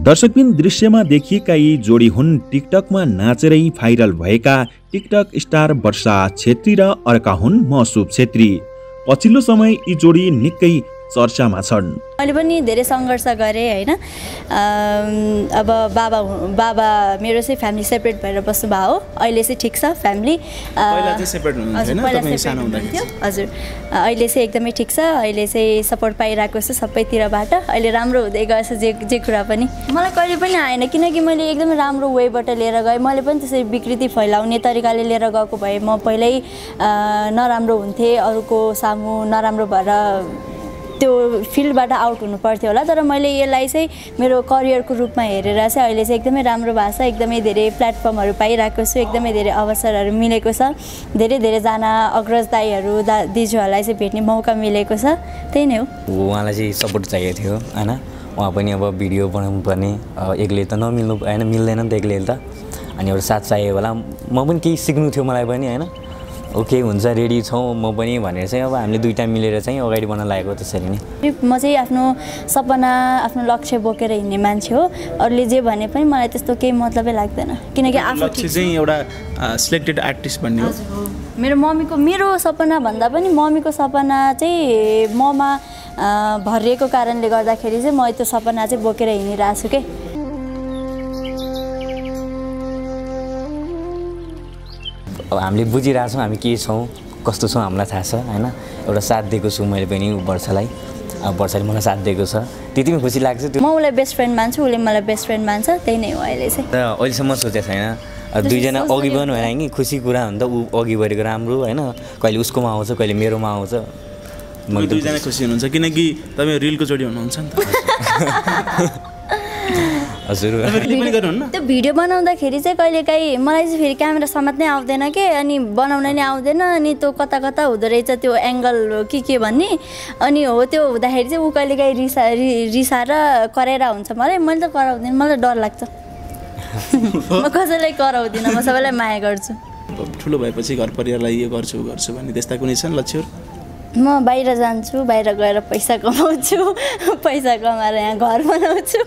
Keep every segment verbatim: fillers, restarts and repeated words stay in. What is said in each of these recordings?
दर्शकबिन दृश्यमा देखिएका यी जोडी हुन् टिकटकमा नाचेरै भाइरल भएका टिकटक स्टार वर्षा छेत्री र अर्का हुन् मौसुप छेत्री। पछिल्लो समय यी जोडी निकै चर्चामा छन्। मैले पनि धेरै सङ्घर्ष गरेँ हैन। अब बाबा बाबा मेरो चाहिँ फ्यामिली सेपरेट भएर बस्नु भयो हो। अहिले चाहिँ ठिक छ फ्यामिली। पहिला चाहिँ सेपरेट हुनुहुन्थ्यो हैन तपाई सानो हुँदाखेरि। हजुर अहिले चाहिँ एकदमै ठिक छ। अहिले चाहिँ सपोर्ट पाइरहेको छु सबैतिरबाट। अहिले राम्रो हुँदै गएछ जे जे कुरा पनि। मलाई कहिले पनि आएन किनकि मैले एकदमै राम्रो वेबाट लिएर गएँ। मैले पनि त्यसरी विकृति फैलाउने तरिकाले लिएर गएको भए म पहिल्यै नराम्रो हुन्थेँ, अरूको सामु नराम्रो भएर त्यो फिल्डबाट आउट हुनु पर्थ्यो होला। तर मैले यसलाई चाहिँ मेरो करियरको रूपमा हेरेर चाहिँ अहिले चाहिँ एकदमै राम्रो भएको छ। एकदमै धेरै प्लेटफर्महरू पाइरहेको छु, एकदमै धेरै अवसरहरू मिलेको छ। धेरै धेरैजना अग्रज दाइहरू दा दिजुहरूलाई चाहिँ भेट्ने मौका मिलेको छ। त्यही नै हो। उहाँलाई चाहिँ सपोर्ट चाहिएको थियो हैन। उहाँ पनि अब भिडियो बनाउनु पर्ने एक्लै त नमिल्नु हैन, मिल्दैन नि त एक्लै त। अनि एउटा साथ चाहियो होला। म पनि केही सिक्नु थियो मलाई पनि हैन। ओके हुन्छ रेडी छौँ म पनि भनेर चाहिँ अब हामीले दुईटा मिलेर चाहिँ अगाडि बढ्न लागेको त्यसरी नै। म चाहिँ आफ्नो सपना आफ्नो लक्ष्य बोकेर हिँड्ने मान्छे हो। अरूले जे भने पनि मलाई त्यस्तो केही मतलबै लाग्दैन किनकि आफ्नो लक्ष्य चाहिँ एउटा सिलेक्टेड आर्टिस्ट भन्ने हो। मेरो मम्मीको मेरो सपना भन्दा पनि मम्मीको सपना चाहिँ ममा भरिएको कारणले गर्दाखेरि चाहिँ म त्यो सपना चाहिँ बोकेर हिँडिरहेको छु के। अब हामीले बुझिरहेछौँ हामी के छौँ कस्तो छौँ हामीलाई थाहा छ हैन। एउटा साथ दिएको छु मैले पनि वर्षालाई। अब वर्षाले मलाई साथ दिएको छ त्यति पनि खुसी लाग्छ। त्यो म उसलाई बेस्ट फ्रेन्ड मान्छु, उसले मलाई बेस्ट फ्रेन्ड मान्छ। त्यही नै हो अहिले चाहिँ। र अहिलेसम्म सोचेको छैन दुईजना अघि बढ्नु होइन कि खुसी कुरा हो नि त। ऊ अघि बढेको राम्रो हैन। कहिले उसकोमा आउँछ कहिले मेरोमा आउँछ। म दुईजना खुसी हुनुहुन्छ किनकि तपाईँ रिलको जोडी हुनुहुन्छ नि त। हजुर त्यो भिडियो बनाउँदाखेरि चाहिँ कहिलेकाहीँ मलाई चाहिँ फेरि क्यामेरा समात्नै आउँदैन के। अनि बनाउन नै आउँदैन। अनि त्यो कता कता हुँदो रहेछ त्यो एङ्गल के के भन्ने। अनि हो त्यो हुँदाखेरि चाहिँ ऊ कहिलेकाहीँ रिसा रिसाएर कराएर हुन्छ मलाई। मैले त कराउँदिनँ, मलाई डर लाग्छ। म कसैलाई कराउँदिनँ, म सबैलाई माया गर्छु। ठुलो भएपछि घर परिवारलाई यो गर्छु गर्छु भन्ने त्यस्ता कुनै छन् लक्ष्यहरू? म बाहिर जान्छु, बाहिर गएर पैसा कमाउँछु, पैसा कमाएर यहाँ घर बनाउँछु।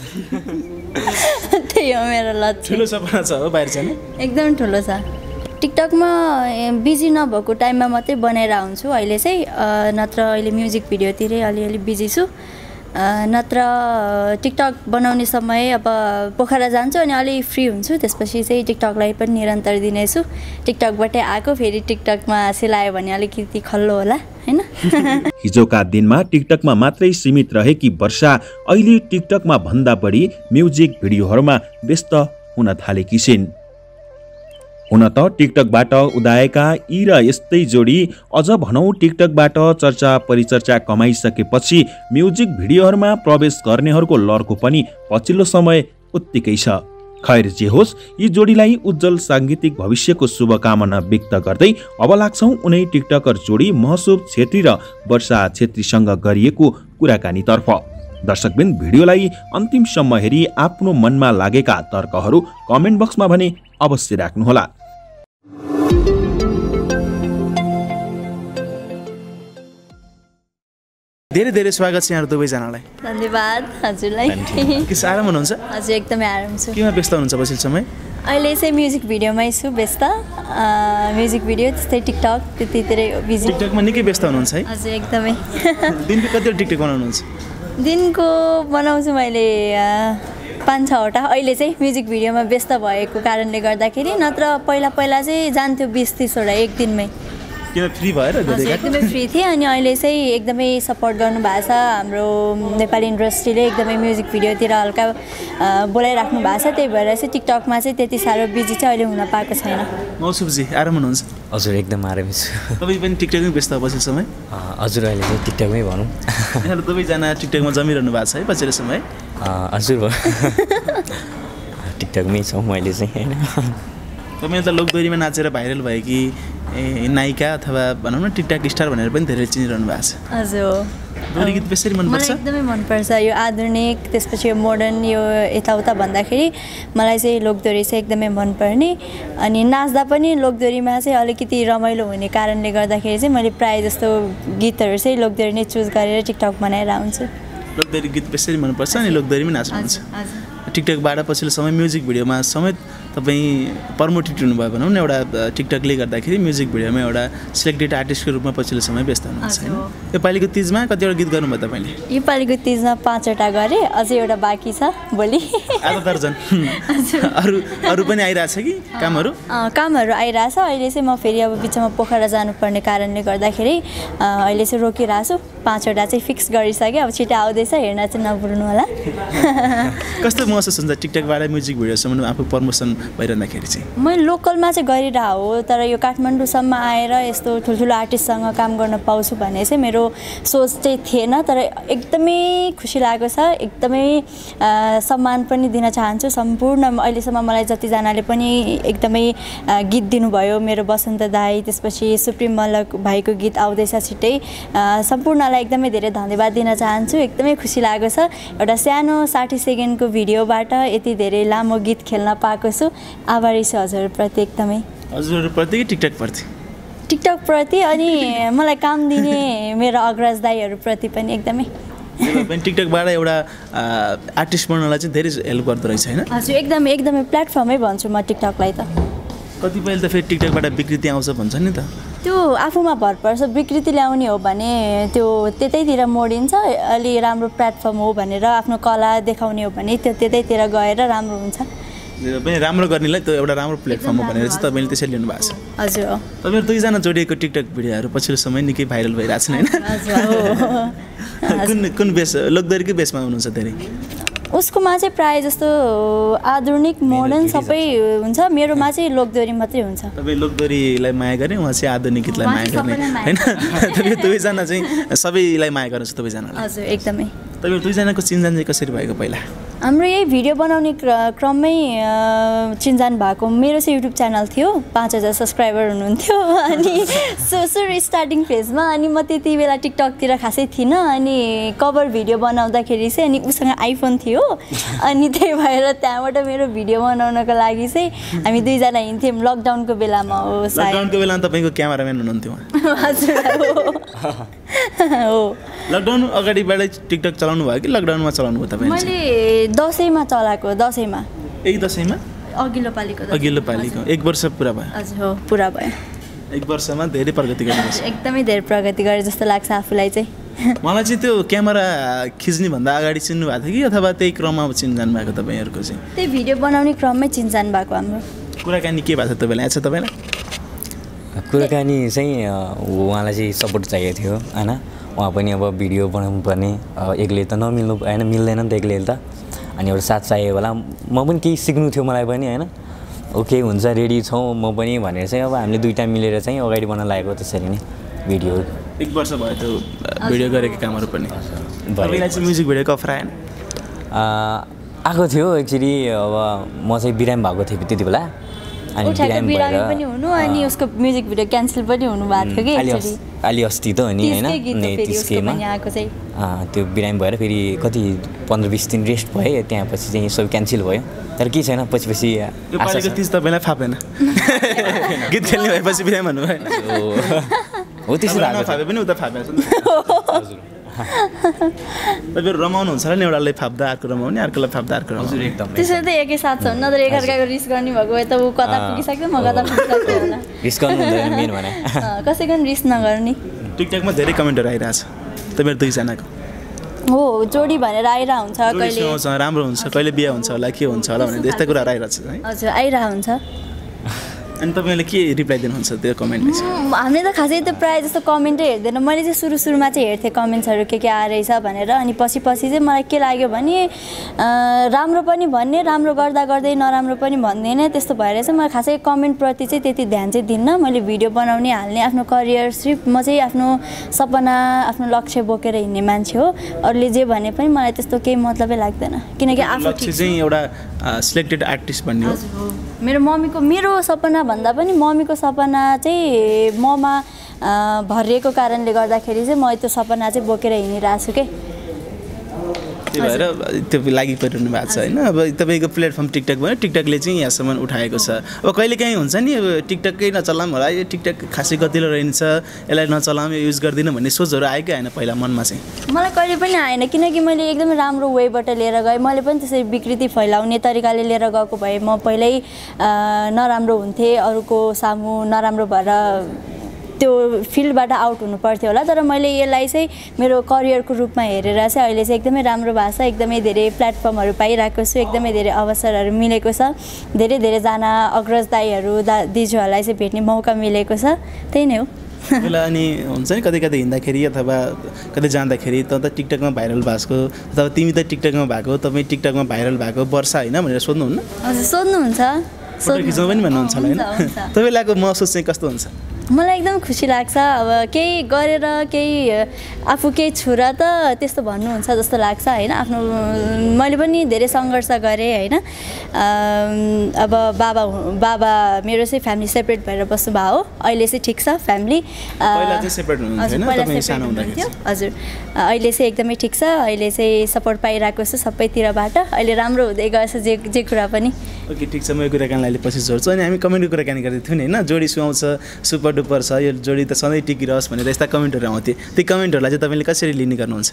त्यही हो मेरो लक्ष्य। ठुलो सपना छ हो बाहिर जाने? एकदम ठुलो छ। टिकटकमा बिजी नभएको टाइममा मात्रै बनाएर आउँछु अहिले चाहिँ। नत्र अहिले म्युजिक भिडियोतिरै अलिअलि बिजी छु। नत्र टिकटक बनाउने समय अब पोखरा जान्छु अनि अलि फ्री हुन्छु। त्यसपछि चाहिँ टिकटकलाई पनि निरन्तर दिनेछु। टिकटकबाटै आएको फेरि टिकटकमा सिलायो भने अलिकति खल्लो होला हैन। हिजोका दिनमा टिकटकमा मात्रै सीमित रहेकी वर्षा अहिले टिकटकमा भन्दा बढी म्युजिक भिडियोहरूमा व्यस्त हुन थालेकी छिन्। हुन त टिकटकबाट उदाएका यी र यस्तै जोडी अझ भनौँ टिकटकबाट चर्चा परिचर्चा कमाइसकेपछि म्युजिक भिडियोहरूमा प्रवेश गर्नेहरूको लर्को पनि पछिल्लो समय उत्तिकै छ। खैर जे होस् यी जोडीलाई उज्जवल साङ्गीतिक भविष्यको शुभकामना व्यक्त गर्दै अब लाग्छौँ उनै टिकटकर जोडी मौसुप छेत्री र वर्षा छेत्रीसँग गरिएको कुराकानीतर्फ। दर्शकबिन भिडियोलाई अन्तिमसम्म हेरी आफ्नो मनमा लागेका तर्कहरू कमेन्ट बक्समा भने अवश्य राख्नुहोला। धेरै धेरै स्वागत छ यहाँ दुवैजनालाई। धन्यवाद हजुरलाई। के आराम हुनुहुन्छ? हजुर एकदमै आराम छु। केमा व्यस्त हुनुहुन्छ पछिल्लो समय? अहिले चाहिँ म्युजिक भिडियोमै छु व्यस्त। म्युजिक भिडियो त्यस्तै टिकटक त्यतितिरै बिजी। टिकटकमा निकै व्यस्त हुनुहुन्छ है? हजुर एकदमै। दिनको कतिवटा टिकटक बनाउनुहुन्छ? दिनको बनाउँछु मैले पाँच छवटा। अहिले चाहिँ म्युजिक भिडियोमा व्यस्त भएको कारणले गर्दाखेरि। नत्र पहिला पहिला चाहिँ जान्थ्यो बिस तिसवटा एक दिनमै। किन फ्री भएर एकदमै फ्री थिएँ। अनि अहिले चाहिँ एकदमै सपोर्ट गर्नुभएको छ हाम्रो नेपाली इन्डस्ट्रीले। एकदमै म्युजिक भिडियोतिर हल्का बोलाइराख्नु भएको छ। त्यही भएर चाहिँ टिकटकमा चाहिँ त्यति साह्रो बिजी चाहिँ अहिले हुन पाएको छैन। मौसुपजी आराम हुनुहुन्छ? हजुर एकदम आराम छु। तपाईँ पनि टिकटकमै व्यस्त पछिल्लो समय? हजुर अहिले चाहिँ टिकटकमै भनौँ। यहाँहरू दुवैजना टिकटकमा जमिरहनु भएको छ है पछिल्लो समय? हजुर भयो। टिकटकमै छौँ मैले चाहिँ होइन। तपाईँ त लोकदोरीमा नाचेर भाइरल भयो कि नायिका अथवा भनौँ न टिकटक स्टार भनेर पनि धेरै चिनिरहनु भएको छ। हजुर दोहोरी गीत बेसरी मनपर्छ? मलाई एकदमै मनपर्छ। यो आधुनिक त्यसपछि यो मोडर्न यो यताउता भन्दाखेरि मलाई चाहिँ लोकदोरी चाहिँ एकदमै मनपर्ने। अनि नाच्दा पनि लोकदोरीमा चाहिँ अलिकति रमाइलो हुने कारणले गर्दाखेरि चाहिँ मैले प्रायः जस्तो गीतहरू चाहिँ लोकदोरी नै चुज गरेर टिकटक बनाएर आउँछु। लोकदोरी गीत बेसरी मनपर्छ अनि लोकदोरीमै नाच्नुहुन्छ? टिकटकबाट पछिल्लो समय म्युजिक भिडियोमा समेत तपाईँ प्रमोटेड हुनुभयो भनौँ न एउटा टिकटकले गर्दाखेरि म्युजिक भिडियोमा एउटा सिलेक्टेड आर्टिस्टको रूपमा पछिल्लो समय व्यस्त हुनुहुन्छ होइन यो पालिको तिजमा कतिवटा गीत गर्नुभयो तपाईँले यो पालिको तिजमा पाँचवटा गरेँ अझै एउटा बाँकी छ भोलि आधा दर्जन अरू अरू पनि आइरहेछ कि कामहरू कामहरू आइरहेछ अहिले चाहिँ म फेरि अब बिचमा पोखरा जानुपर्ने कारणले गर्दाखेरि अहिले चाहिँ रोकिरहेको छु पाँचवटा चाहिँ फिक्स गरिसकेँ अब छिटो आउँदैछ हेर्न चाहिँ नभुल्नु होला कस्तो महसुस हुन्छ टिकटकबाट म्युजिक भिडियोसम्म आफू प्रमोसन भइरहँदाखेरि चाहिँ मैले लोकलमा चाहिँ गरिरहेको हो तर यो काठमाडौँसम्म आएर यस्तो ठुल्ठुलो आर्टिस्टसँग काम गर्न पाउँछु भन्ने चाहिँ मेरो सोच चाहिँ थिएन तर एकदमै खुसी लागेको छ एकदमै सम्मान पनि दिन चाहन्छु सम्पूर्ण अहिलेसम्म मलाई जतिजनाले पनि एकदमै गीत दिनुभयो मेरो बसन्त दाई त्यसपछि सुप्रिम मल्ल भाइको गीत आउँदैछ छिट्टै सम्पूर्णलाई एकदमै धेरै धन्यवाद दिन चाहन्छु एकदमै खुसी लागेको छ एउटा सानो साठी सेकेन्डको भिडियोबाट यति धेरै लामो गीत खेल्न पाएको छु आभारी छु हजुरप्रति एकदमै हजुरप्रति टिकटकप्रति टिकटकप्रति अनि मलाई काम दिने मेरो अग्रज दाईहरूप्रति पनि एकदमै टिकटकबाट एउटा आर्टिस्ट बन्नलाई चाहिँ धेरै हेल्प गर्दो रहेछ होइन हजुर एकदमै एकदमै प्लेटफर्मै भन्छु म टिकटकलाई त कतिपय त फेरि टिकटकबाट विकृति आउँछ भन्छ नि त त्यो आफूमा भर पर्छ विकृति ल्याउने हो भने त्यो त्यतैतिर मोडिन्छ अलि राम्रो प्लेटफर्म हो भनेर आफ्नो कला देखाउने हो भने त्यो त्यतैतिर गएर राम्रो हुन्छ पनि राम्रो गर्नेलाई त्यो एउटा राम्रो प्लेटफर्म हो भनेर चाहिँ तपाईँले त्यसरी लिनु भएको छ हजुर हो तपाईँहरू दुईजना जोडिएको टिकटक भिडियोहरू पछिल्लो समय निकै भाइरल भइरहेछन् होइन कुन कुन बेस लोकदरीकै बेसमा हुनुहुन्छ धेरै उसकोमा चाहिँ प्रायः जस्तो आधुनिक मोडर्न सबै हुन्छ मेरोमा चाहिँ लोकदोरी मात्रै हुन्छ तपाईँ लोकदोरीलाई माया गर्ने उहाँ चाहिँ आधुनिक गीतलाई माया गर्ने होइन तपाईँ दुवैजना चाहिँ सबैलाई माया गर्नुहुन्छ तपाईँजनालाई हजुर एकदमै तपाईँ दुईजनाको चिन्जान चाहिँ कसरी भएको पहिला हाम्रो यही भिडियो बनाउने क्रममै चिन्जान भएको मेरो चाहिँ युट्युब च्यानल थियो पाँच हजार सब्सक्राइबर हुनुहुन्थ्यो अनि सुरु स्टार्टिङ फेजमा अनि म त्यति बेला टिकटकतिर खासै थिइनँ अनि कभर भिडियो बनाउँदाखेरि चाहिँ अनि उसँग आइफोन थियो अनि त्यही भएर त्यहाँबाट मेरो भिडियो बनाउनको लागि चाहिँ हामी दुईजना हिँड्थ्यौँ लकडाउनको बेलामा हो लकडाउनको बेलामा तपाईँको क्यामेराम्यान हुनुहुन्थ्यो हजुर हो लकडाउन अगाडिबाटै टिकटक चलाउनु भयो कि लकडाउनमा चलाउनु भयो तपाईँ मैले दसैँमा चलाएको दसैँमा एक दसैँमा अघिल्लो पालिको अघिल्लो पालिको एक वर्ष पुरा भयो हजुर हो पुरा भयो एक वर्षमा धेरै प्रगति गर्नु एकदमै धेरै प्रगति गरे जस्तो लाग्छ आफूलाई चाहिँ मलाई चाहिँ त्यो क्यामेरा खिच्ने भन्दा अगाडि चिन्नु भएको थियो कि अथवा त्यही क्रममा चिन्जान भएको तपाईँहरूको चाहिँ त्यही भिडियो बनाउने क्रममै चिन्जान भएको हाम्रो कुराकानी के भएको छ तपाईँलाई आएको छ तपाईँलाई कुराकानी चाहिँ उहाँलाई चाहिँ सपोर्ट चाहिएको थियो होइन उहाँ पनि अब भिडियो बनाउनु पर्ने एक्लै त नमिल्नु होइन मिल्दैन नि त एक्लै त अनि एउटा साथ चाहियो होला म पनि केही सिक्नु थियो मलाई पनि होइन ओके हुन्छ रेडी छौँ म पनि भनेर चाहिँ अब हामीले दुईवटा मिलेर चाहिँ अगाडि बनाउन लागेको त्यसरी नै भिडियो एक वर्ष भयो त्यो भिडियो गरेको कामहरू पनि तपाईँलाई चाहिँ म्युजिक भिडियोको अफर आएन आएको थियो एक्चुअली अब म चाहिँ बिरामी भएको थिएँ त्यति बेला अनि बिरामी पनि हुनु अनि उसको म्युजिक भिडियो क्यान्सल पनि हुनु भएको थियो कि एक्चुअली अलि अस्ति त हो नि होइन त्यसकैमा त्यो बिरामी भएर फेरि कति पन्ध्र बिस दिन रेस्ट भयो त्यहाँपछि चाहिँ सब क्यान्सल भयो तर के छैन पछि पछि तपाईँलाई फापेन गीत खेल्ने भएपछि बिरामी भन्नुभयो हो त्यसो फापे पनि उता फापे तपाईँहरू रमाउनुहुन्छ होला नि एउटालाई फाप्दा अर्को रमाउने अर्कोलाई फाप्दा अर्को रमाउने एकदम त्यसरी त एकैसाथ छ नत्र एकअर्काको रिस गर्ने भएको भए त ऊ कता पुगिसक्यो म कता पुगिसक्यो होला रिस गर्नु हुँदैन मेन भने कसैको पनि रिस नगर्ने टिकटकमा धेरै कमेन्टहरू आइरहेछ तपाईँहरू दुईजनाको हो जोडी भनेर आइरहेको हुन्छ कहिले राम्रो हुन्छ कहिले बिहा हुन्छ होला के हुन्छ होला भने यस्तै कुराहरू आइरहेछ है हजुर आइरहेको हुन्छ अनि तपाईँले के रिप्लाई दिनुहुन्छ त्यो कमेन्टमा चाहिँ हामीले त खासै त प्रायः जस्तो कमेन्टै हेर्दैन मैले चाहिँ सुरु सुरुमा चाहिँ हेर्थेँ कमेन्ट्सहरू के के आएरहेछ भनेर अनि पछि पछि चाहिँ मलाई के लाग्यो भने राम्रो पनि भन्ने राम्रो गर्दा गर्दै नराम्रो पनि भन्दैन त्यस्तो भएर चाहिँ मलाई खासै कमेन्टप्रति चाहिँ त्यति ध्यान चाहिँ दिन्न मैले भिडियो बनाउने हाल्ने आफ्नो करियर सिर्फ म चाहिँ आफ्नो सपना आफ्नो लक्ष्य बोकेर हिँड्ने मान्छे हो अरूले जे भने पनि मलाई त्यस्तो केही मतलबै लाग्दैन किनकि आफू चाहिँ एउटा सिलेक्टेड आर्टिस्ट भन्ने हो मेरो मम्मीको मेरो सपना भन्दा पनि मम्मीको सपना चाहिँ ममा भरिएको कारणले गर्दाखेरि चाहिँ म त्यो सपना चाहिँ बोकेर हिँडिरहेको छु के त्यही भएर त्यो लागि परिरहनु भएको छ होइन। अब तपाईँको प्लेटफर्म टिकटक भयो, टिकटकले चाहिँ यहाँसम्म उठाएको छ। अब कहिलेकाहीँ हुन्छ नि अब टिकटकै नचलाऊँ होला, यो टिकटक खासै गतिलो रहन्छ, यसलाई नचलाऊँ, यो युज गर्दिनँ भन्ने सोचहरू आयो कि आएन पहिला मनमा चाहिँ? मलाई कहिले पनि आएन, किनकि मैले एकदमै राम्रो वेबाट लिएर गएँ। मैले पनि त्यसरी विकृति फैलाउने तरिकाले लिएर गएको भए म पहिल्यै नराम्रो हुन्थेँ, अरूको सामु नराम्रो भएर त्यो फिल्डबाट आउट हुनु पर्थ्यो होला। तर मैले यसलाई चाहिँ मेरो करियरको रूपमा हेरेर चाहिँ अहिले चाहिँ एकदमै राम्रो भएको छ, एकदमै धेरै प्लेटफर्महरू पाइरहेको छु, एकदमै धेरै अवसरहरू मिलेको छ, धेरै धेरैजना अग्रज दाईहरू दा दिजुहरूलाई चाहिँ भेट्ने मौका मिलेको छ। त्यही नै हो। पहिला अनि हुन्छ नि कतै कतै हिँड्दाखेरि अथवा कतै जाँदाखेरि त त टिकटकमा भाइरल भएको अथवा तिमी त टिकटकमा भएको, तपाईँ टिकटकमा भाइरल भएको वर्षा होइन भनेर सोध्नुहुन्न? हजुर सोध्नुहुन्छ, फोटो खिच्नु पनि भन्नुहुन्छ होला होइन? तपाईँलाई महसुस चाहिँ कस्तो हुन्छ? मलाई एकदम खुसी लाग्छ। अब केही गरेर केही आफू केही छु र त त्यस्तो भन्नुहुन्छ जस्तो लाग्छ होइन। आफ्नो मैले पनि धेरै सङ्घर्ष गरेँ होइन। अब बाबा बाबा मेरो चाहिँ फ्यामिली सेपरेट भएर बस्नु भयो हो, अहिले चाहिँ ठिक छ फ्यामिली। हजुर अहिले चाहिँ एकदमै ठिक छ, अहिले चाहिँ सपोर्ट पाइरहेको छु सबैतिरबाट, अहिले राम्रो हुँदै गएछ जे जे कुरा पनि। ओके ठिक छ, म यो कुराकानीलाई पछि जोड्छु। अनि हामी कमेन्टको कुराकानी गर्दै थियौँ नि होइन, जोडी सुहाउँछ, सुपर डुपर छ, यो जोडी त सधैँ टिकिरहोस् भनेर यस्ता कमेन्टहरू आउँथे। त्यो कमेन्टहरूलाई चाहिँ तपाईँले कसरी लिने गर्नुहुन्छ?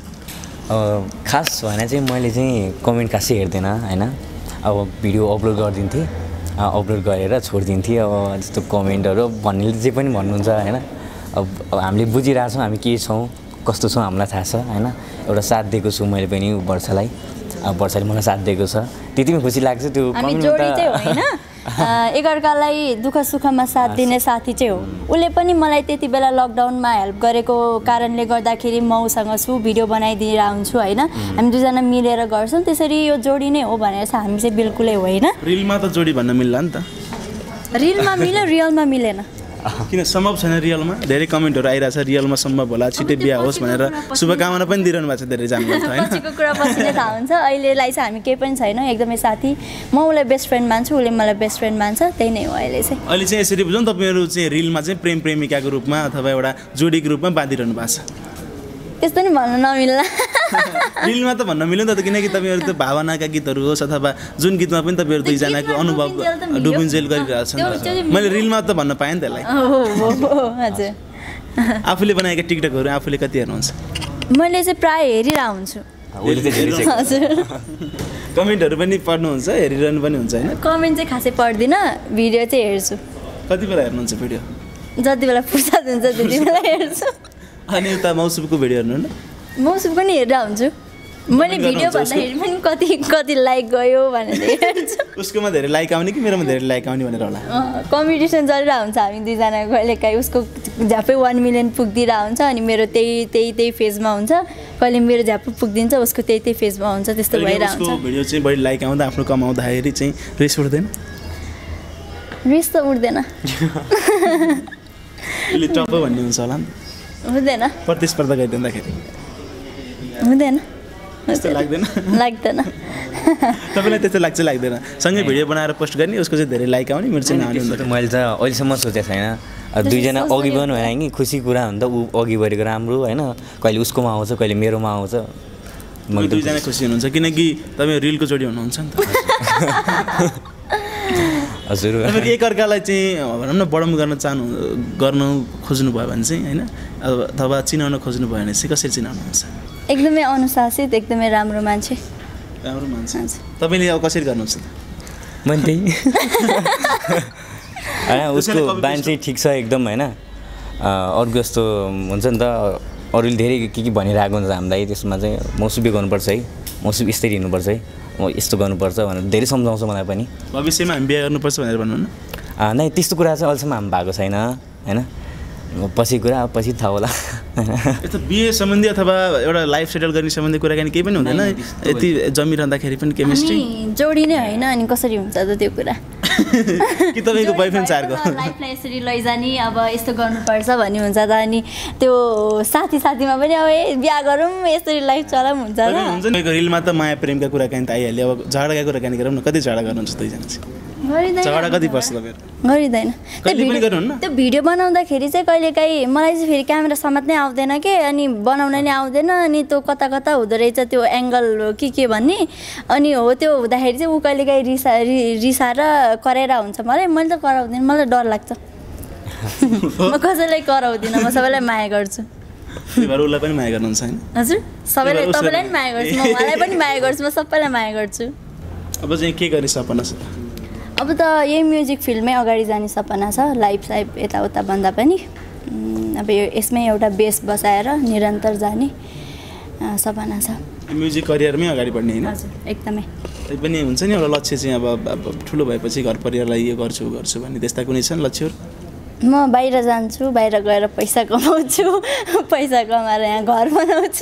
खास भने चाहिँ मैले चाहिँ कमेन्ट खासै हेर्दैन होइन। अब भिडियो अपलोड गरिदिन्थेँ, अपलोड गरेर छोडिदिन्थेँ। अब जस्तो कमेन्टहरू भन्नेले जे पनि भन्नुहुन्छ होइन। अब हामीले बुझिरहेछौँ हामी के छौँ कस्तो छौँ हामीलाई थाहा छ होइन। एउटा साथ दिएको छु मैले पनि वर्षलाई, अब वर्षाले मलाई साथ दिएको छ, त्यति पनि खुसी लाग्छ। त्यो हामी जोडी चाहिँ होइन, एकअर्कालाई दुःख सुखमा साथ दिने साथी चाहिँ हो। उसले पनि मलाई त्यति बेला लकडाउनमा हेल्प गरेको कारणले गर्दाखेरि म उसँग छु, भिडियो बनाइदिएर हुन्छु होइन। हामी दुईजना मिलेर गर्छौँ, त्यसरी यो जोडी नै हो भनेर चाहिँ हामी चाहिँ बिल्कुलै होइन। रिलमा त जोडी भन्न मिल्ला नि त? रिलमा मिल्यो, रियलमा मिलेन। किन सम्भव छैन रियलमा? धेरै कमेन्टहरू आइरहेछ रियलमा सम्भव होला, छिटै बिहा होस् भनेर शुभकामना पनि दिइरहनु भएको छ धेरै जान्नुहुन्छ होइन। पछिको कुरा पछि नै थाहा हुन्छ, अहिलेलाई चाहिँ हामी केही पनि छैन, एकदमै साथी। म उसलाई बेस्ट फ्रेन्ड मान्छु, उसले मलाई बेस्ट फ्रेन्ड मान्छ, त्यही नै हो अहिले चाहिँ। अहिले चाहिँ यसरी बुझौँ तपाईँहरू चाहिँ रिलमा चाहिँ प्रेम प्रेमिकाको रूपमा अथवा एउटा जोडीको रूपमा बाँधिरहनु भएको छ? त्यस्तो नि भन्न नमिल्ला। रिलमा त भन्न मिल्यो नि त, किनकि तपाईँहरू त भावनाका गीतहरू होस् अथवा जुन गीतमा पनि तपाईँहरू दुईजनाको अनुभव डुबुन्जेल गरिरहेको छ। मैले रिलमा त भन्न पाएँ नि त्यसलाई। हजुर आफूले बनाएका टिकटकहरू आफूले कति हेर्नुहुन्छ? मैले चाहिँ प्राय हेरिरहेको हुन्छु। हजुर कमेन्टहरू पनि पढ्नुहुन्छ, हेरिरहनु पनि हुन्छ होइन? कमेन्ट चाहिँ खासै पढ्दिनँ, भिडियो चाहिँ हेर्छु। कति बेला हेर्नुहुन्छ भिडियो? जति बेला फुर्सद हुन्छ त्यति बेला हेर्छु। अनि उता मौसुमको भिडियो हेर्नु न? मौसुम पनि हेरेर हुन्छु, मैले भिडियो भन्दाखेरि पनि कति कति लाइक गयो भनेर हेर्छु। उसकोमा धेरै लाइक आउने कि मेरोमा धेरै लाइक आउने भनेर होला? कम्पिटिसन चलिरहेको हुन्छ हामी दुईजना कहिले काहीँ, उसको झ्यापै वान मिलियन पुगिदिरहेको हुन्छ अनि मेरो त्यही त्यही त्यही फेजमा हुन्छ, कहिले मेरो झ्यापै पुगिदिन्छ उसको त्यही त्यही फेजमा हुन्छ, त्यस्तो भइरहेको हुन्छ। भिडियो चाहिँ बढी लाइक आउँदा आफ्नो कमाउँदाखेरि चाहिँ रिस उठ्दैन? रिस त उठ्दैन, टप भन्ने हुन्छ होला नि? हुँदैन, प्रतिस्पर्धा गरिदिँदाखेरि हुँदैन, त्यस्तो लाग्दैन? लाग्दैन। तपाईँलाई त्यस्तो लाग्छ लाग्दैन? सँगै भिडियो बनाएर पोस्ट गर्ने, उसको चाहिँ धेरै लाइक आउने, मेरो चाहिँ नआउने हुन्छ? मैले त अहिलेसम्म सोचेको छैन। दुईजना अघि बढ्नु होइन कि खुसी कुरा हो नि त, ऊ अघि बढेको राम्रो होइन। कहिले उसकोमा आउँछ कहिले मेरोमा आउँछ, म दुईजना खुसी हुनुहुन्छ किनकि तपाईँ रिलको जोडी हुनुहुन्छ नि त। हजुर तपाईँले एकअर्कालाई चाहिँ भनौँ न बढाउनु गर्न चाहनु गर्न खोज्नु भयो भने चाहिँ होइन, अथवा चिनाउन खोज्नु भयो भने चाहिँ कसरी चिनाउनुहुन्छ? एकदमै अनुशासित, एकदमै राम्रो मान्छे। राम्रो मान्छे तपाईँले अब कसरी गर्नुहुन्छ त? मैले त्यही होइन, उसको बानी चाहिँ ठिक छ एकदम होइन। अरू जस्तो हुन्छ नि त, अरूले धेरै के के भनिरहेको हुन्छ हामीलाई, त्यसमा चाहिँ मौसुबी गर्नुपर्छ है, मौसुबी यस्तरी हिँड्नुपर्छ है, म यस्तो गर्नुपर्छ भनेर धेरै सम्झाउँछ मलाई पनि। भविष्यमा हामी बिहा गर्नुपर्छ भनेर भन्नु न? नै त्यस्तो कुरा चाहिँ अहिलेसम्म हामी भएको छैन होइन, पछि कुरा पछि थाहा होला। यस्तो बिहे सम्बन्धी अथवा एउटा लाइफ सेटल गर्ने सम्बन्धी कुराकानी केही पनि हुँदैन? यति जमिरहँदाखेरि पनि केमिस्ट्री जोडी नै होइन अनि कसरी हुन्छ त त्यो कुरा? कि तपाईँको बोयफ्रेन्ड चारको लाइफलाई यसरी लैजाने, अब यस्तो गर्नुपर्छ भन्ने हुन्छ त, अनि त्यो साथी साथीमा पनि अब बिहा गरौँ यसरी लाइफ चलाउँ हुन्छ हुन्छ नि। रिलमा त माया प्रेमका कुराकानी त आइहाल्यो, अब झगडाका कुराकानी गरौँ न, कति झगडा गर्नुहुन्छ दुईजना चाहिँ? गरिँदैन झगडा कति पर्छ तपाईँहरू गरिँदैन कहिले पनि गर्नुहुन्न त्यो भिडियो बनाउँदाखेरि चाहिँ कहिलेकाहीँ मलाई चाहिँ फेरि क्यामेरा समात्नै आउँदैन के अनि बनाउन नि आउँदैन अनि त्यो कता कता हुँदो रहेछ त्यो एङ्गल के के भन्ने अनि हो त्यो हुँदाखेरि चाहिँ ऊ कहिलेकाहीँ रिसा रिसाएर कराएर हुन्छ मलाई मैले त कराउँदिनँ मलाई डर लाग्छ म कसैलाई कराउँदिनँ म सबैलाई माया गर्छु उसलाई पनि माया गर्नुहुन्छ होइन हजुर सबैलाई तपाईँलाई पनि माया गर्छु म उहाँलाई पनि माया गर्छु म सबैलाई माया गर्छु अब चाहिँ के गर्ने सपना छ अब त यही म्युजिक फिल्डमै अगाडि जाने सपना छ लाइफ साइफ यताउता भन्दा पनि अब यो यसमै एउटा बेस बसाएर निरन्तर जाने सपना छ म्युजिक करियरमै अगाडि बढ्ने होइन हजुर एकदमै त्यही पनि हुन्छ नि एउटा लक्ष्य चाहिँ अब अब ठुलो भएपछि घर परिवारलाई यो गर्छु गर्छु भन्ने त्यस्ता कुनै छन् लक्ष्यहरू म बाहिर जान्छु बाहिर गएर पैसा कमाउँछु पैसा कमाएर यहाँ घर बनाउँछु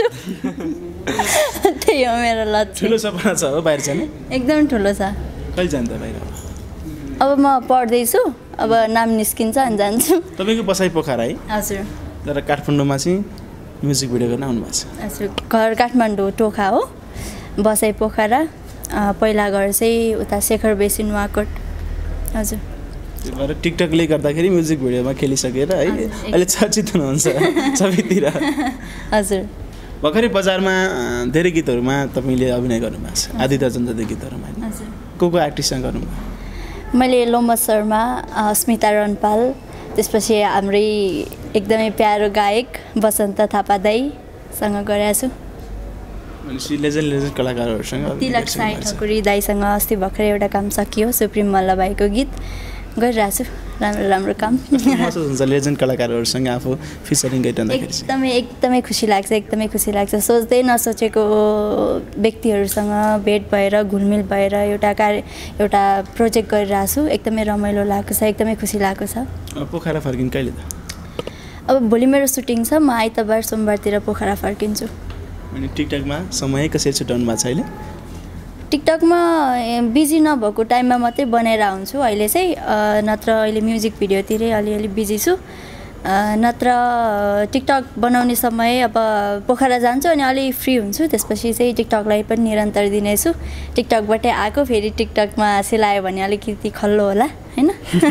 त्यही हो मेरो लक्ष्य ठुलो सपना छ हो बाहिर जाने एकदम ठुलो छ कहिले जान्छ बाहिर अब म पढ्दैछु अब नाम निस्किन्छ अनि जान्छु तपाईँको बसाइ पोखरा है हजुर तर काठमाडौँमा चाहिँ म्युजिक भिडियो गर्न आउनु भएको छ हजुर घर काठमाडौँ टोखा हो बसाइ पोखरा पहिला घर चाहिँ उता शेखर बेसी नुवाकोट हजुर त्यही भएर टिकटकले गर्दाखेरि म्युजिक भिडियोमा खेलिसकेर है अहिले चर्चित हुनुहुन्छ सबैतिर हजुर भर्खरै बजारमा धेरै गीतहरूमा तपाईँले अभिनय गर्नुभएको छ आधी दर्जन जति गीतहरूमा होइन को को आर्टिस्टसँग गर्नुभयो मैले लोमस शर्मा स्मिता रनपाल त्यसपछि हाम्रै एकदमै प्यारो गायक बसन्त थापा दाईसँग गरेको छु भनेपछि लेजेन्ड लेजेन्ड कलाकारहरूसँग तिलक साई ठकुरी दाईसँग अस्ति भर्खरै एउटा काम सकियो सुप्रिम मल्लभाइको गीत गरिरहेको छु राम्रो राम्रो काम महसुस हुन्छ लेजेन्ड कलाकारहरूसँग आफू फिचरिङ गरिरहँदाखेरि एकदमै एकदमै खुसी लाग्छ एकदमै खुसी लाग्छ सोच्दै नसोचेको व्यक्तिहरूसँग भेट भएर घुलमिल भएर एउटा कार्य एउटा प्रोजेक्ट गरिरहेको छु एकदमै रमाइलो लागेको छ एकदमै खुसी लागेको छ पोखरा फर्किनु कहिले त अब भोलि मेरो सुटिङ छ म आइतबार सोमबारतिर पोखरा फर्किन्छु अनि टिकटकमा समय कसरी छुट्याउनु भएको छ अहिले टिकटकमा बिजी नभएको टाइममा मात्रै बनाएर हुन्छु अहिले चाहिँ नत्र अहिले म्युजिक भिडियोतिरै अलिअलि बिजी छु नत्र टिकटक बनाउने समय अब पोखरा जान्छु अनि अलि फ्री हुन्छु त्यसपछि चाहिँ टिकटकलाई पनि निरन्तर दिनेछु टिकटकबाटै आएको फेरि टिकटकमा सिलायो भने अलिकति खल्लो होला होइन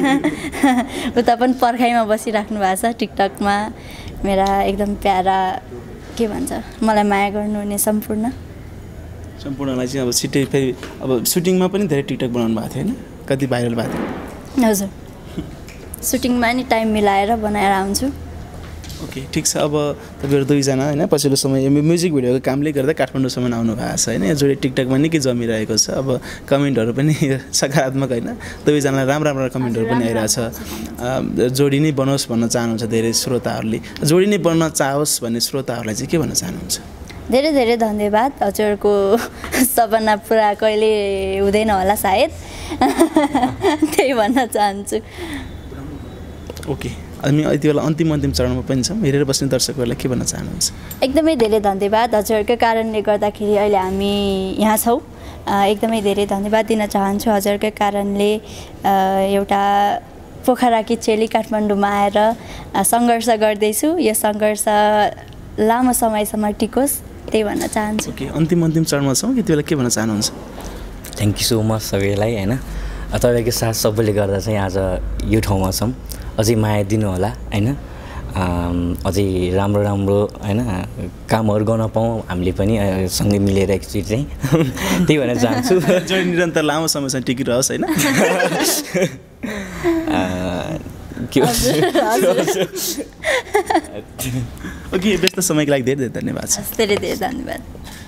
उता पनि पर्खाइमा बसिराख्नु भएको छ टिकटकमा मेरा एकदम प्यारा के भन्छ मलाई माया गर्नुहुने सम्पूर्ण सम्पूर्णलाई चाहिँ अब सिटै फेरि अब सुटिङमा पनि धेरै टिकटक बनाउनु भएको थियो होइन कति भाइरल भएको थियो हजुर सुटिङमा नि टाइम मिलाएर बनाएर आउँछु ओके ठिक छ अब तपाईँहरू दुईजना होइन पछिल्लो समय म्युजिक भिडियोको कामले गर्दा काठमाडौँसम्म आउनु भएको छ होइन यो जोडी टिकटकमा निकै जमिरहेको छ अब कमेन्टहरू पनि सकारात्मक होइन दुवैजनालाई राम्रो राम्रो कमेन्टहरू पनि आइरहेछ जोडी नै बनोस् भन्न चाहनुहुन्छ धेरै श्रोताहरूले जोडी नै बन्न चाहोस् भन्ने श्रोताहरूलाई चाहिँ के भन्न चाहनुहुन्छ धेरै धेरै धन्यवाद हजुरको सपना पुरा कहिले हुँदैन होला सायद त्यही भन्न चाहन्छु ओके अनि यति बेला अन्तिम अन्तिम चरणमा पनि छौँ हेरेर बस्ने दर्शकहरूलाई के भन्न चाहनुहुन्छ एकदमै धेरै धन्यवाद हजुरकै कारणले गर्दाखेरि अहिले हामी यहाँ छौँ एकदमै धेरै धन्यवाद दिन चाहन्छु हजुरकै कारणले एउटा पोखराकी चेली काठमाडौँमा आएर सङ्घर्ष गर्दैछु यो सङ्घर्ष लामो समयसम्म टिकोस् त्यही भन्न चाहन्छु ओके अन्तिम अन्तिम चरणमा छौँ यति बेला के भन्न चाहनुहुन्छ थ्याङ्क यू सो मच सबैलाई होइन तपाईँको साथ सबैले गर्दा चाहिँ आज यो ठाउँमा छौँ अझै माया दिनु होला होइन अझै राम्रो राम्रो होइन कामहरू गर्न पाऊँ हामीले पनि सँगै मिलेर एकचोटि चाहिँ त्यही भन्न चाहन्छु जो निरन्तर लामो समयसम्म टिकिरहोस् होइन ओके व्यस्त समयको लागि धेरै धेरै धन्यवाद धेरै धेरै धन्यवाद